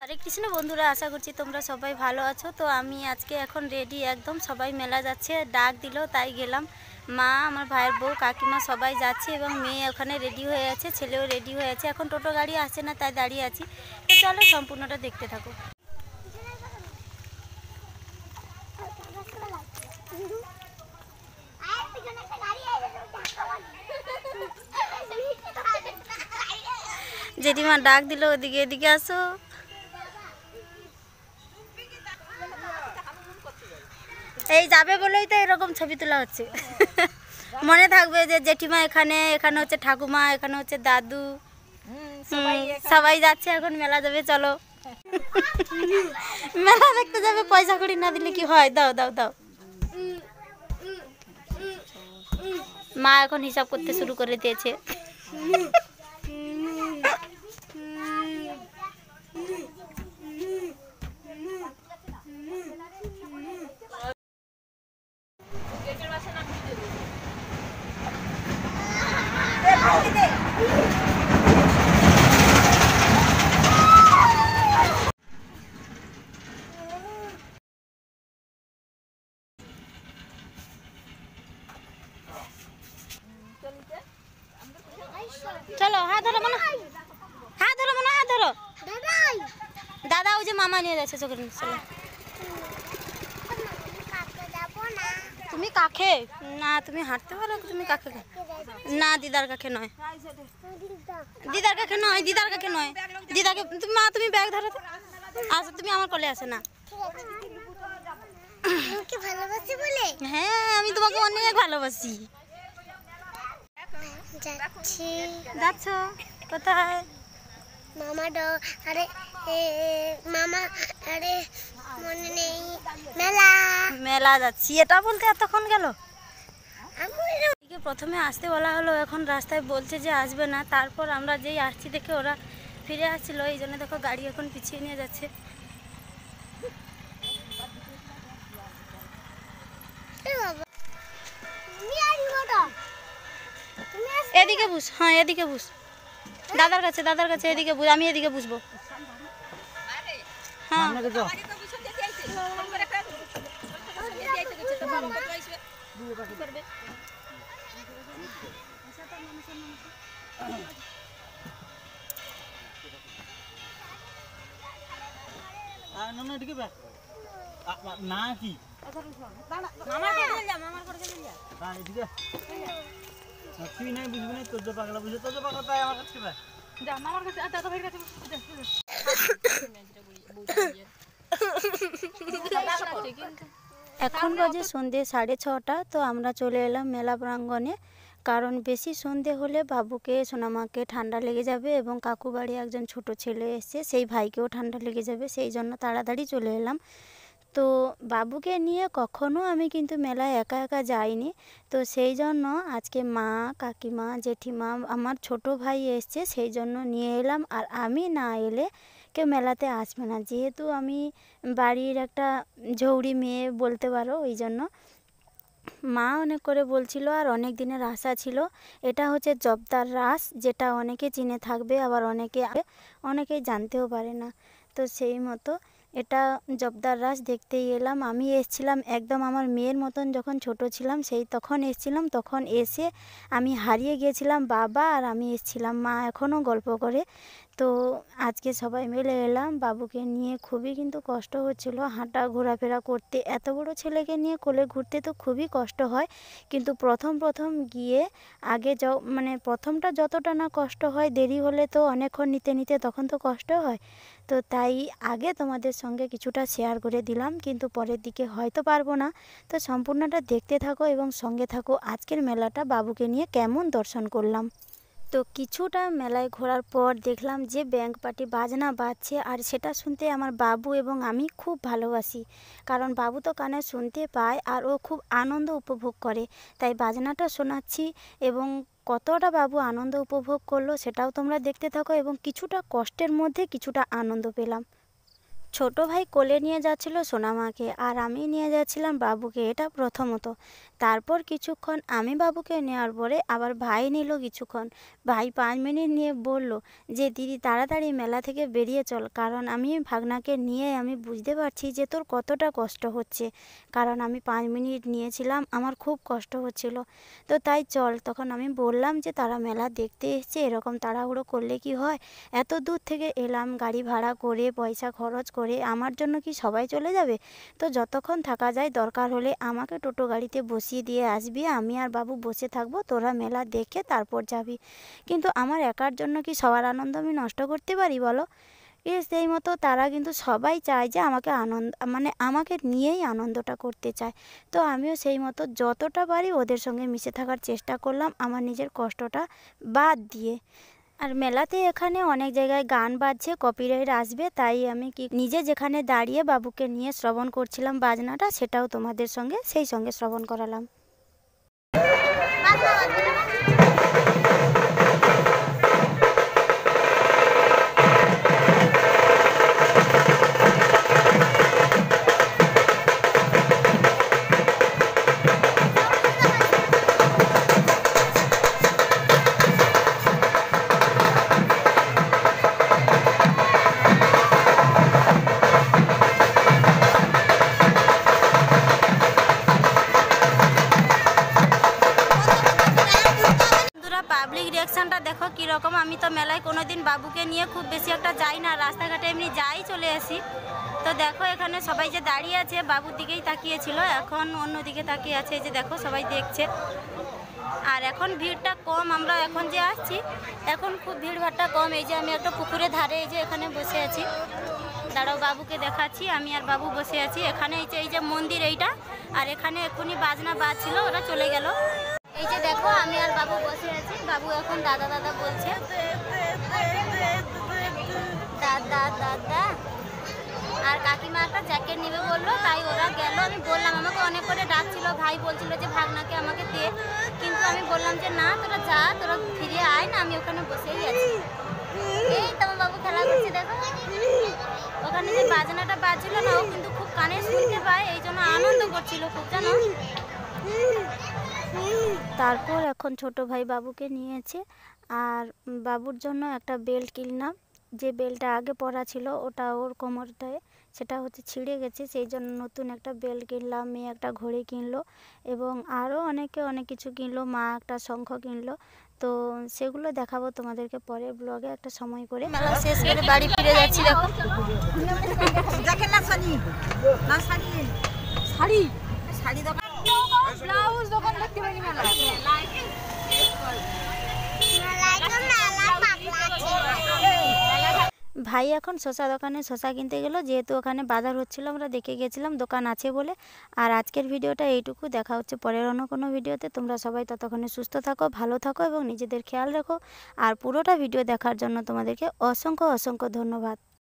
হরে কৃষ্ণ বন্ধুরা, আশা করছি তোমরা সবাই ভালো আছো। তো আমি আজকে এখন রেডি একদম, সবাই মেলা যাচ্ছে, ডাক দিল তাই গেলাম। মা, আমার ভাইয়ের বউ, কাকিমা সবাই যাচ্ছে এবং মেয়ে ওখানে রেডি হয়ে আছে, ছেলেও রেডি হয়ে আছে। এখন টোটো গাড়ি আসছে না তাই দাঁড়িয়ে আছি। তো চলো সম্পূর্ণটা দেখতে থাকো। জেঠিমা ডাক দিল, ওদিকে এদিকে আসো। এই যাবে বলেই তো এরকম ছবি তোলা হচ্ছে। মনে থাকবে যে জেঠিমা এখানে, এখানে হচ্ছে ঠাকুমা, এখানে হচ্ছে দাদু, সবাই যাচ্ছে এখন মেলা যাবে। চলো মেলা দেখতে যাবে, পয়সা কড়ি না দিলে কি হয়? দাও দাও দাও। মা এখন হিসাব করতে শুরু করে দিয়েছে। চলো, হাত ধরো মনে, হাত ধরো মনে, হাত ধরো। দাদা ওই যে মামা নিয়ে যাচ্ছে চোখের নিচে। চলো। তুমি কাকে? না তুমি হাঁটতে পারো, তুমি কাকে? না দিদার কাকে নয়, দিদার কাকে নয়, দিদার কাকে নয়, দিদাকে। মা তুমি ব্যাগ ধরো তো। আচ্ছা তুমি আমার কোলে আসে না। হ্যাঁ আমি তোমাকে অনেক ভালোবাসি। যাচ্ছ কোথায়? মামা আরে মামা আরে মনে নেই, মেলা মেলা যাচ্ছি, এটা বলতে এতক্ষণ গেল। প্রথমে আসতে বলা হলো, এখন রাস্তায় বলছে যে আসবে না। তারপর আমরা যেই আসছি দেখে ওরা ফিরে আসছিল, এই জন্য দেখো গাড়ি এখন পিছিয়ে নিয়ে যাচ্ছে। এদিকে বুঝ, হ্যাঁ এদিকে বুঝ, দাদার কাছে, দাদার কাছে এদিকে বুঝ, আমি এদিকে বুঝবো। হ্যাঁ না কি তুই নাই বুঝবি না, তোর পাগলা বুঝে, তোর পাগলা তাই আমার কাছে মামার কাছে দাদা ভাইয়ের কাছে। এখন বাজে সন্ধ্যে 6:30। তো আমরা চলে এলাম মেলা প্রাঙ্গণে, কারণ বেশি সন্ধে হলে বাবুকে, সোনামাকে ঠান্ডা লেগে যাবে এবং কাকু বাড়ি একজন ছোট ছেলে এসছে, সেই ভাইকেও ঠান্ডা লেগে যাবে। সেই জন্য তাড়াতাড়ি চলে এলাম। তো বাবুকে নিয়ে কখনো আমি কিন্তু মেলায় একা একা যাইনি। তো সেই জন্য আজকে মা, কাকিমা, জেঠিমা, আমার ছোট ভাই এসছে, সেই জন্য নিয়ে এলাম। আর আমি না এলে কেউ মেলাতে আসবে না, যেহেতু আমি বাড়ির একটা ঝৌড়ি মেয়ে বলতে পারো, ওই জন্য মা অনেক করে বলছিল আর অনেক দিনের আশা ছিল। এটা হচ্ছে জবদার রাস, যেটা অনেকে চিনে থাকবে, আবার অনেকেই জানতেও পারে না। তো সেই মতো এটা জবদার রাস দেখতেই এলাম। আমি এসেছিলাম একদম আমার মেয়ের মতন, যখন ছোট ছিলাম সেই তখন এসেছিলাম। তখন এসে আমি হারিয়ে গিয়েছিলাম, বাবা আর আমি এসেছিলাম, মা এখনও গল্প করে। তো আজকে সবাই মিলে এলাম, বাবুকে নিয়ে খুবই কিন্তু কষ্ট হচ্ছিল হাঁটা ঘোরাফেরা করতে। এত বড় ছেলেকে নিয়ে কোলে ঘুরতে তো খুবই কষ্ট হয়, কিন্তু প্রথম গিয়ে আগে মানে প্রথমটা যতটা না কষ্ট হয়, দেরি হলে তো অনেকক্ষণ নিতে নিতে তখন তো কষ্ট হয়। তো তাই আগে তোমাদের সঙ্গে কিছুটা শেয়ার করে দিলাম, কিন্তু পরের দিকে হয়তো পারবো না। তো সম্পূর্ণটা দেখতে থাকো এবং সঙ্গে থাকো, আজকের মেলাটা বাবুকে নিয়ে কেমন দর্শন করলাম। তো কিছুটা মেলায় ঘোরার পর দেখলাম যে ব্যান্ড পার্টি বাজনা বাজছে, আর সেটা শুনতে আমার বাবু এবং আমি খুব ভালোবাসি, কারণ বাবু তো কানে শুনতে পায় আর ও খুব আনন্দ উপভোগ করে। তাই বাজনাটা শোনাচ্ছি এবং কতটা বাবু আনন্দ উপভোগ করলো সেটাও তোমরা দেখতে থাকো, এবং কিছুটা কষ্টের মধ্যে কিছুটা আনন্দ পেলাম। ছোট ভাই কোলে নিয়ে যাচ্ছিল সোনামাকে, আর আমি নিয়ে যাচ্ছিলাম বাবুকে, এটা প্রথমত। তারপর কিছুক্ষণ আমি বাবুকে নেওয়ার পরে আবার ভাই নিল কিছুক্ষণ। ভাই 5 মিনিট নিয়ে বলল যে দিদি তাড়াতাড়ি মেলা থেকে বেরিয়ে চল, কারণ আমি ভাগনাকে নিয়ে আমি বুঝতে পারছি যে তোর কতটা কষ্ট হচ্ছে, কারণ আমি 5 মিনিট নিয়েছিলাম, আমার খুব কষ্ট হচ্ছিল। তো তাই চল। তখন আমি বললাম যে তারা মেলা দেখতে এসছে, এরকম তাড়াহুড়ো করলে কি হয়, এত দূর থেকে এলাম, গাড়ি ভাড়া করে পয়সা খরচ করে, আমার জন্য কি সবাই চলে যাবে? তো যতক্ষণ থাকা যায় দরকার হলে আমাকে টোটো গাড়িতে বসিয়ে দিয়ে আসবি, আমি আর বাবু বসে থাকবো, তোরা মেলা দেখে তারপর যাবি। কিন্তু আমার একার জন্য কি সবার আনন্দ আমি নষ্ট করতে পারি বলো? সেই মতো তারা কিন্তু সবাই চায় যে আমাকে আনন্দ, মানে আমাকে নিয়েই আনন্দটা করতে চায়। তো আমিও সেই মতো যতটা পারি ওদের সঙ্গে মিশে থাকার চেষ্টা করলাম, আমার নিজের কষ্টটা বাদ দিয়ে। আর মেলাতে এখানে অনেক জায়গায় গান বাজছে, কপিরাইট আসবে, তাই আমি নিজে যেখানে দাঁড়িয়ে বাবুকে নিয়ে শ্রবণ করছিলাম বাজনাটা, সেটাও তোমাদের সঙ্গে সেই সঙ্গে শ্রবণ করালাম। পাবলিক রিয়াকশানটা দেখো কীরকম। আমি তো মেলায় কোনোদিন বাবুকে নিয়ে খুব বেশি একটা যাই না, রাস্তাঘাটে এমনি যাই চলে আসি। তো দেখো এখানে সবাই যে দাঁড়িয়ে আছে বাবুর দিকেই তাকিয়েছিল, এখন অন্য দিকে তাকিয়ে আছে, এই যে দেখো সবাই দেখছে। আর এখন ভিড়টা কম, আমরা এখন যে আসছি এখন খুব ভিড়ভাড়টা কম। এই যে আমি একটা পুকুরের ধারে এই যে এখানে বসে আছি, দাঁড়াও বাবুকে দেখাচ্ছি, আমি আর বাবু বসে আছি এখানে। এই যে মন্দির এইটা, আর এখানে এখনই বাজনা বাজছিল, ওরা চলে গেল। এই যে দেখো আমি আর বাবু বসে আছি, বাবু এখন দাদা দাদা বলছে, দাদা দাদা। আর কাকিমা একটা জ্যাকেট নেবে বললো, তাই ওরা গেল। আমি বললাম, আমাকে অনেক করে ডাকছিল, ভাই বলছিল যে ভাগনাকে আমাকে দে, কিন্তু আমি বললাম যে না তোরা যা, তোরা ফিরে আয় না, আমি ওখানে বসেই আছি। এই তোমার বাবু খেলা করছে দেখো, ওখানে যে বাজনাটা বাজছিল না, ও কিন্তু খুব কানে শুনতে পায়, এই জন্য আনন্দ করছিল খুব, জানো। তারপর এখন ছোট ভাই বাবুকে নিয়েছে, আর বাবুর জন্য একটা বেল্ট কিনলাম। যে বেল্টটা আগে পরা ছিল ওটা ওর কোমরটায়, সেটা হচ্ছে ছিঁড়ে গেছে, সেই জন্য নতুন একটা বেল্ট কিনলাম। মেয়ে একটা ঘড়ি কিনলো এবং আরও অনেকে অনেক কিছু কিনলো, মা একটা শঙ্খ কিনলো। তো সেগুলো দেখাবো তোমাদেরকে পরের ব্লগে একটা সময় করে। মেলা শেষ করে বাড়ি ফিরে যাচ্ছি। দেখো শাড়ি শাড়ি দোকান, ব্লাউজ দোকান দেখতে পারি মেলা। ভাই এখন শসা দোকানে শসা কিনতে গেল, যেহেতু ওখানে বাজার হচ্ছিল, আমরা দেখে গেছিলাম দোকান আছে বলে। আর আজকের ভিডিওটা এইটুকু, দেখা হচ্ছে পরের অন্য কোনো ভিডিওতে। তোমরা সবাই ততক্ষণে সুস্থ থাকো, ভালো থাকো এবং নিজেদের খেয়াল রাখো। আর পুরোটা ভিডিও দেখার জন্য তোমাদেরকে অসংখ্য অসংখ্য ধন্যবাদ।